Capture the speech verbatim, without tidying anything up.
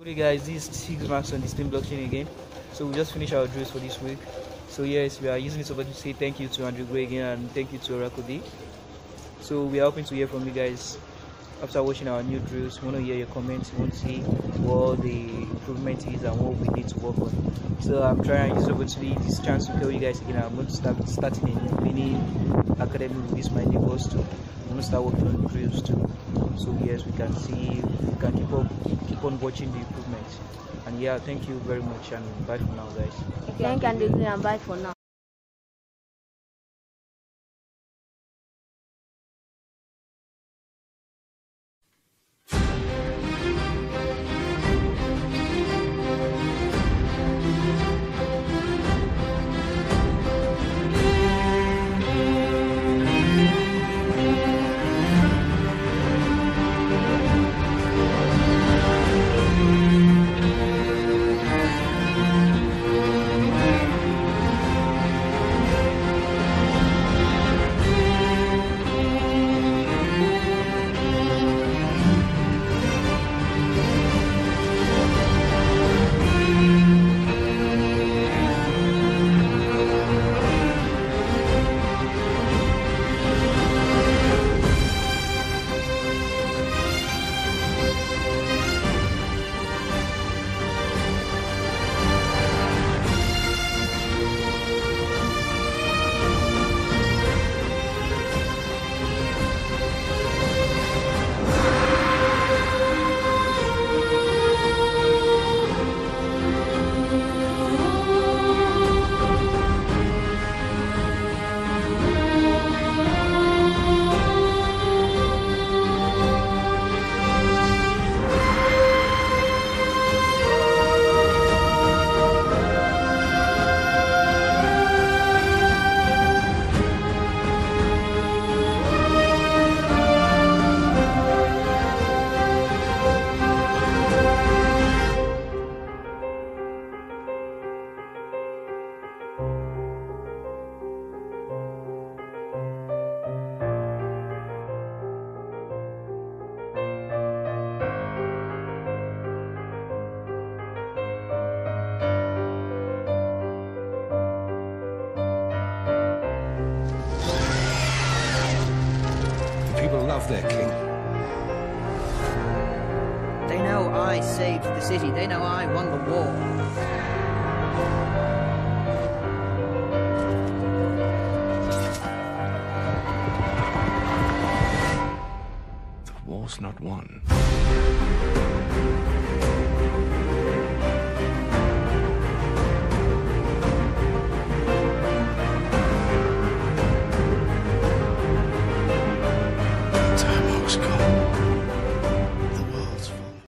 Hey guys, this is six marks on the Steam blockchain again. So we just finished our drills for this week. So yes, we are using this opportunity to say thank you to Andrew Gray again and thank you to Oracle D. So we are hoping to hear from you guys after watching our new drills. We want to hear your comments. We want to see what the improvement is and what we need to work on. So I'm trying to use this opportunity, this chance to tell you guys again. I'm going to start starting a mini academy with this my neighbors too. I'm going to start working on the drills too. So yes, we can see, we can keep up, keep on watching the improvements. And yeah, thank you very much and bye for now, guys. Thank you and bye for now. People love their king. They know I saved the city. They know I won the war. The war's not won.